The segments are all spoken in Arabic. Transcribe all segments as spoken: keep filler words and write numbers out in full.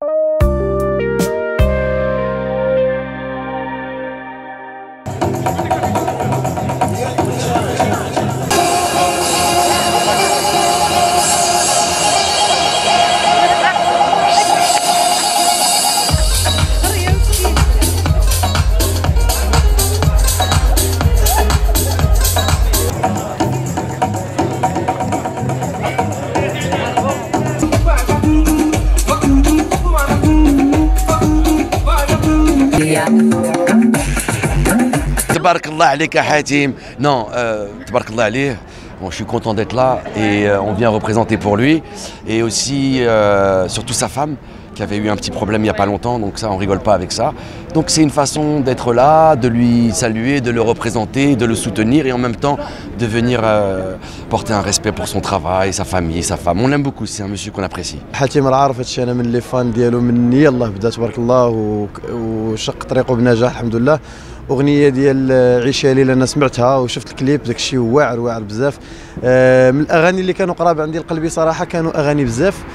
تبارك الله عليك يا حاتم. Non, euh, تبارك الله عليه. Bon, je suis content d'être là et euh, on vient représenter pour lui et aussi euh, surtout sa femme qui avait eu un petit problème il n'y a pas longtemps, donc ça on rigole pas avec ça. Donc c'est une façon d'être là, de lui saluer, de le représenter, de le soutenir et en même temps de venir euh, porter un respect pour son travail, sa famille, sa femme. On l'aime beaucoup, c'est un monsieur qu'on apprécie. حاتم راه عارف هادشي، انا من لي فان ديالو من يلاه بدا تبارك الله وشق طريقه بنجاح الحمد لله. اغنيه ديال عيشها ليله انا سمعتها وشفت الكليب، داكشي واعر واعر بزاف. من الاغاني اللي كانوا قراب عندي لقلبي صراحه كانوا اغاني بزاف،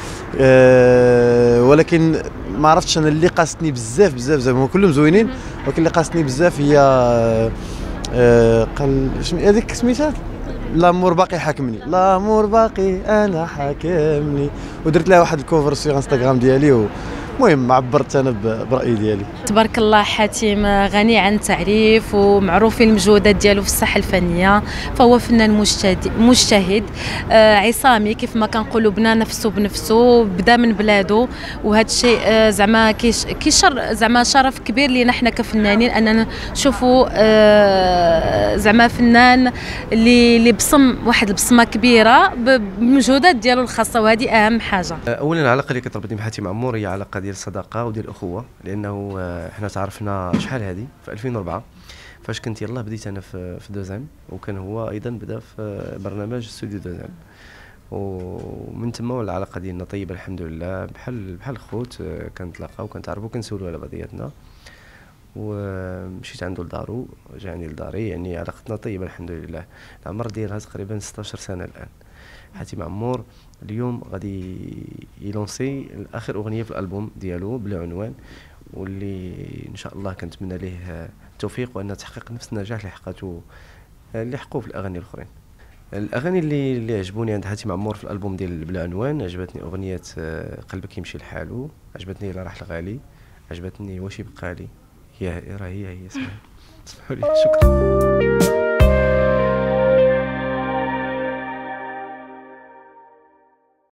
ولكن ما عرفتش انا اللي قاستني بزاف بزاف زعما كلهم زوينين، ولكن اللي قاستني بزاف هي قال هذيك سميتها لامور باقي حاكمني، لامور باقي انا حاكمني، ودرت لها واحد الكوفر في انستغرام ديالي. المهم عبرت انا برايي ديالي. تبارك الله حاتم غني عن التعريف ومعروف المجهودات ديالو في الساحه الفنيه، فهو فنان مجتهد مجتهد آه عصامي كيف ما كنقولوا، بنى نفسه بنفسه، بدا من بلادو، وهذا الشيء آه زعما كيشر زعما شرف كبير لينا حنا كفنانين اننا نشوفوا آه زعما فنان اللي اللي بصم واحد البصمه كبيره بالمجهودات ديالو الخاصه، وهذه اهم حاجه. اولا العلاقه اللي كتربطني بحاتم عمور هي علاقه ديال الصداقه وديال الاخوه، لانه احنا تعرفنا شحال هذه في ألفين وأربعة فاش كنت يلاه بديت انا في في دوزام، وكان هو ايضا بدا في برنامج استوديو دوزام، ومن تما العلاقه ديالنا طيبه الحمد لله، بحال بحال خوت كنتلاقاو كنتعرفوا كنسولوا على بعضياتنا، ومشيت عنده لدارو جاني لداري، يعني علاقتنا طيبه الحمد لله. العمر ديالها تقريبا ستة عشر سنه الان. حاتم عمور اليوم غادي يلونسي اخر اغنيه في الالبوم ديالو بلا عنوان، واللي ان شاء الله كنتمنى ليه التوفيق وان تحقق نفس النجاح اللي حققته اللي حققوه في الاغاني الاخرين. الاغاني اللي اللي عجبوني عند حاتم عمور في الالبوم ديال بلا عنوان، عجبتني اغنيه قلبك يمشي لحالو، عجبتني لا راح الغالي، عجبتني واش يبقى لي، هي راه هي هي اسمها. اسمحوا لي، شكرا.